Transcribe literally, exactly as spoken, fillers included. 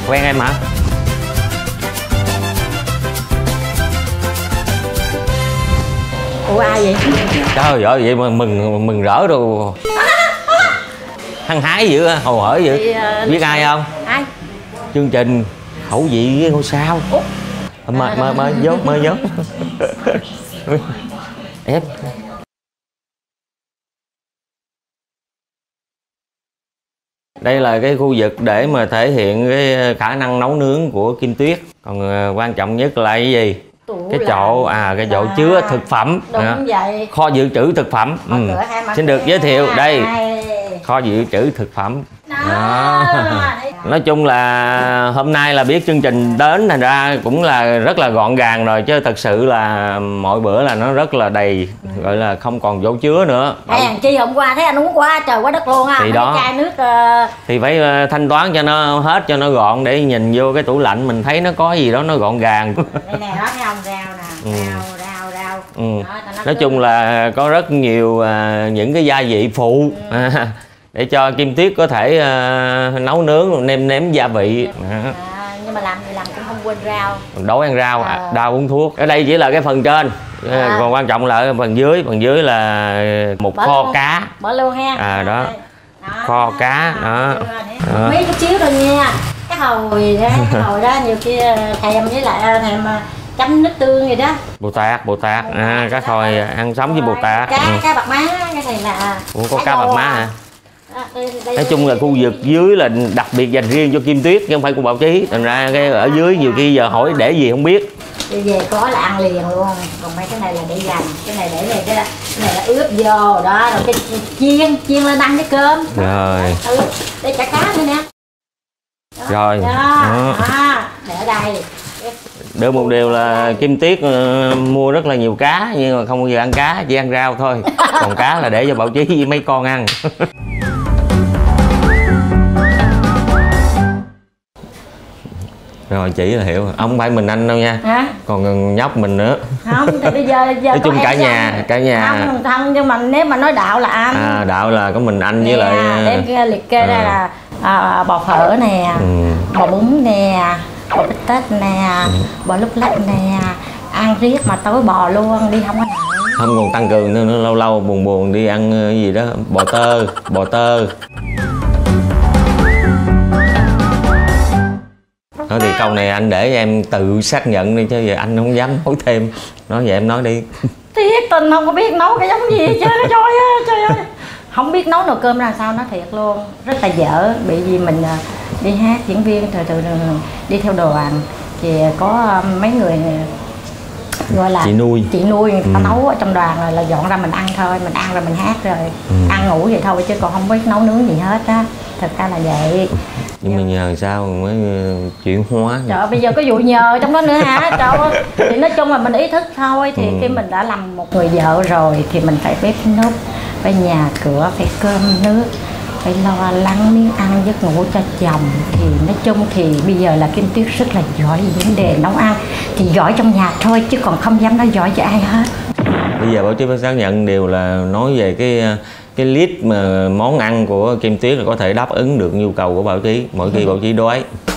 Quen em hả? Ủa ai vậy? Trời ơi, vậy mà mừng mừng rỡ rồi. Hăng hái dữ, hồ hởi dữ. Thì, uh, biết ai không? Ai? Chương trình Khẩu vị với ngôi sao. Ủa? Mời mời mời vô, mời vô. Em. Đây là cái khu vực để mà thể hiện cái khả năng nấu nướng của Kim Tuyết. Còn uh, quan trọng nhất là cái gì? Tủ cái chỗ à cái chỗ à, chứa thực phẩm. Đúng à, vậy. Kho dự trữ thực phẩm. Ừ. Xin được giới thiệu đây. Kho dự trữ thực phẩm. Đó. Nói chung là hôm nay là biết chương trình đến, thành ra cũng là rất là gọn gàng rồi, chứ thật sự là mỗi bữa là nó rất là đầy, gọi là không còn chỗ chứa nữa. À, chi hôm qua thấy anh uống quá trời quá đất luôn á. Thì đó chai nước uh... thì phải thanh toán cho nó hết, cho nó gọn, để nhìn vô cái tủ lạnh mình thấy nó có gì đó nó gọn gàng. Đây nè, đó thấy không, rau nè, ừ. rau rau rau. Ừ. Đó, nói chung là có rất nhiều uh, những cái gia vị phụ. Ừ. Để cho Kim Tuyết có thể uh, nấu nướng, nêm nếm gia vị. À, nhưng mà làm thì làm cũng không quên rau. Đổ ăn rau, à. đau uống thuốc. Ở đây chỉ là cái phần trên, à. còn quan trọng là ở phần dưới. Phần dưới là một bỏ kho luôn. Cá. Bỏ luôn ha. À đó, đó. Kho đó. Cá đó. đó. Mấy chút xíu thôi nha. Cái hồi đó, cái hồi đó nhiều khi thèm với lại thèm chấm nước tương gì đó. Bồ Tát, Bồ Tát, à, cá hồi ăn sống với Bồ Tát. Cá, ừ. cá bạc má, cái này là. Ủa, có cá, cá bạc má hả? À, đây, đây, nói chung là khu vực dưới là đặc biệt dành riêng cho Kim Tuyết chứ không phải của Bảo Chí, thành ra cái ở dưới nhiều khi giờ hỏi để gì không biết. Đi về có là ăn liền luôn, còn mấy cái này là để dành, cái này để này, cái, này, cái này là ướp vô đó, rồi cái chiên chiên lên ăn với cơm. Rồi. Ừ, đây chả cá nữa nè. Đó, rồi. Đó, đó. Đó, để ở đây. Được một điều là Kim Tuyết uh, mua rất là nhiều cá, nhưng mà không bao giờ ăn cá, chỉ ăn rau thôi. Còn cá là để cho Bảo Chí với mấy con ăn. Rồi chị là hiểu, ông không phải mình anh đâu nha. Hả? Còn nhóc mình nữa. Không, thì bây giờ, giờ nói chung cả nhà, cả nhà. Không, không, nhưng mà nếu mà nói đạo là ăn. À, đạo là có mình anh với nè, lại. Đem cái liệt kê à. ra là à, bò phở nè, ừ. bò bún nè, bò bít tết nè, ừ. bò lúc lách nè, ăn riết mà tối bò luôn, đi không có nổi. Không còn tăng cường nữa, lâu lâu buồn buồn đi ăn cái gì đó, bò tơ, bò tơ. Nói thì câu này anh để em tự xác nhận đi, chứ giờ anh không dám nói thêm. Nói vậy em nói đi. Thiệt tình không có biết nấu cái giống gì chứ, trời ơi, trời ơi. Không biết nấu nồi cơm ra sao, nó thiệt luôn. Rất là dở, bị vì mình đi hát diễn viên, từ từ đi theo đoàn. Thì có mấy người gọi là chị nuôi chị nuôi người ta ừ. nấu ở trong đoàn rồi là dọn ra mình ăn thôi, mình ăn rồi mình hát rồi ừ. ăn ngủ vậy thôi, chứ còn không biết nấu nướng gì hết á, thật ra là vậy. Nhưng mà nhờ sao mới chuyển hóa. Trời ơi, bây giờ có vụ nhờ trong đó nữa hả? Trời ơi, thì nói chung là mình ý thức thôi, thì ừ. khi mình đã làm một người vợ rồi thì mình phải bếp núc, phải nhà cửa, phải cơm nước, phải lo lắng miếng ăn giấc ngủ cho chồng. Thì nói chung thì bây giờ là Kim Tuyết rất là giỏi vấn đề nấu ăn, thì giỏi trong nhà thôi chứ còn không dám nói giỏi cho ai hết. Bây giờ Bảo Chí phải xác nhận điều là nói về cái cái list mà món ăn của Kim Tuyết là có thể đáp ứng được nhu cầu của Bảo Chí mỗi khi Bảo Chí đói.